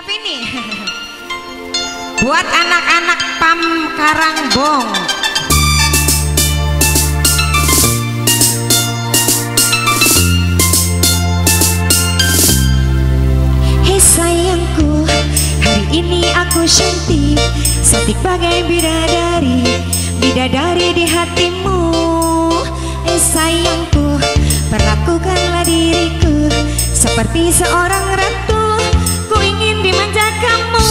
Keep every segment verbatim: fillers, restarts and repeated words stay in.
Vini. Buat anak-anak Pam Karangbong. Hei sayangku, hari ini aku cantik, cantik bagai bidadari, bidadari di hatimu. Hei sayangku, perlakukanlah diriku seperti seorang ratu, ku ingin dimanja kamu.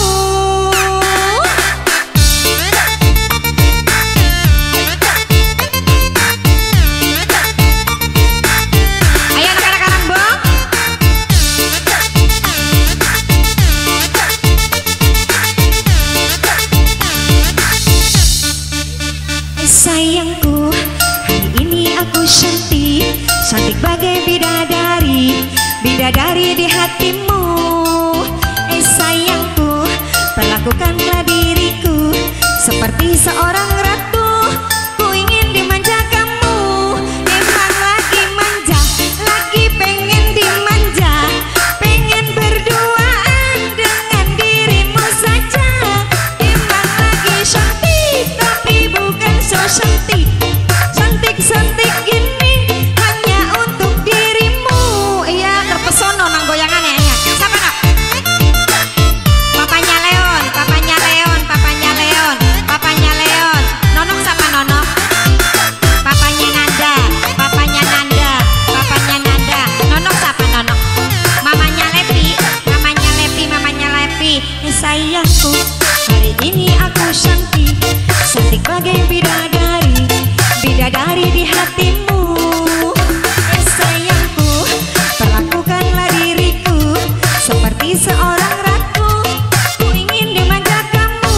Ayo anak-anak Karangbong. Eh sayangku, hari ini aku cantik, cantik bagai bidadari, bidadari di hatimu. Eh sayangku, perlakukanlah diriku seperti seorang ratu, ku ingin dimanja kamu. Emang lagi manja, lagi pengen dimanja, pengen berduaan dengan dirimu saja. Emang lagi cantik, tapi bukan so cantik, cantik-cantik gini hanya untuk dirimu. Iya, terpesono nang goyangannya ya. Siapa nak? Papanya Leon, papanya Leon, papanya Leon, papanya Leon. Nonok siapa Nonok? Papanya Nanda, papanya Nanda, papanya Nanda. Nonok siapa Nonok? Mamanya Lepi, mamanya Lepi, mamanya Lepi. Eh sayangku, hari ini aku cantik, cantik bagai bidadari, bidadari di hatimu. Eh sayangku, perlakukanlah diriku seperti seorang ratu, ku ingin dimanja kamu.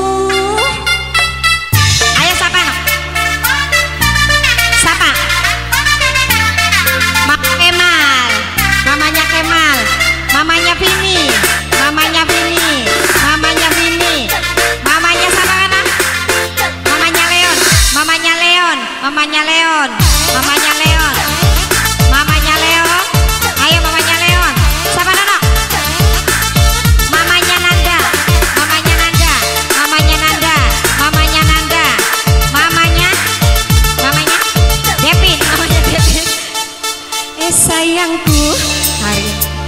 Ayo siapa nak? Siapa? Mama Kemal, mamanya Kemal, mamanya Vini, mamanya Vini, mamanya Vini, mamanya siapa nak? Mamanya Leon, mamanya Leon, mamanya Leon, mamanya Leon, mamanya Leon. Ayo mamanya Leon. Siapa nak? Mamanya Nanda, mamanya Nanda, mamanya Nanda, mamanya Nanda, mamanya, mamanya Devin, mamanya Devin. Eh sayangku, hari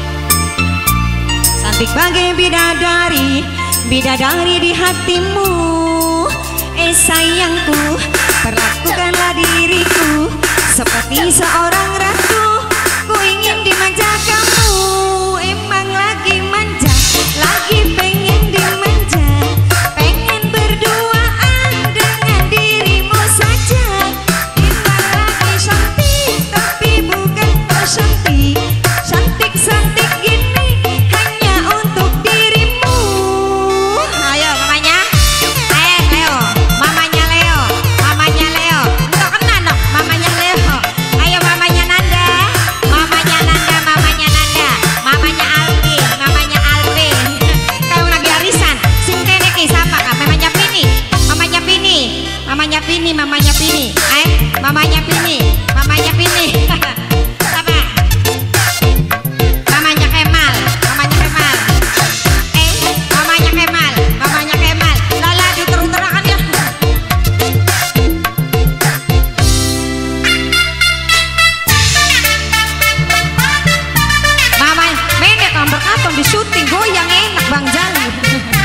cantik bagai bidadari, bidadari di hatimu. Eh sayangku, perlakukanlah diriku seperti seorang ratu, ku ingin dimanja kamu. Emang lagi manja, lagi pengen dimanja, pengen berduaan dengan dirimu saja. Emang lagi cantik, tapi bukan so cantik, cantik-cantik gini hanya untuk dirimu. Ayo mamanya, eh Leo, mamanya Leo, mamanya Leo. Enggak kena no, mamanya Leo. Ayo mamanya Nanda, mamanya Nanda, mamanya Nanda, mamanya Alvin, mamanya Alvin. Kayak lagi arisan, sing kene ki siapa kak? Mamanya Vini, mamanya Vini, mamanya Vini, mamanya Vini. Eh, mamanya Vini, mamanya Vini. Siapa? Mamanya Kemal, mamanya Kemal. Eh, mamanya Kemal, mamanya Kemal. Lala di terung-terangan ya. Mama, mendek kan berkatong di syuting goyang enak Bang Jali.